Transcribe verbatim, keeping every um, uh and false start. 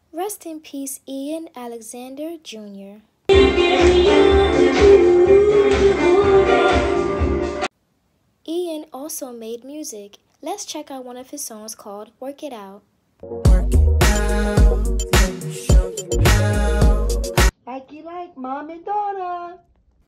Rest in peace, Ian Alexander Junior Ian also made music. Let's check out one of his songs called Work It Out. Work it out.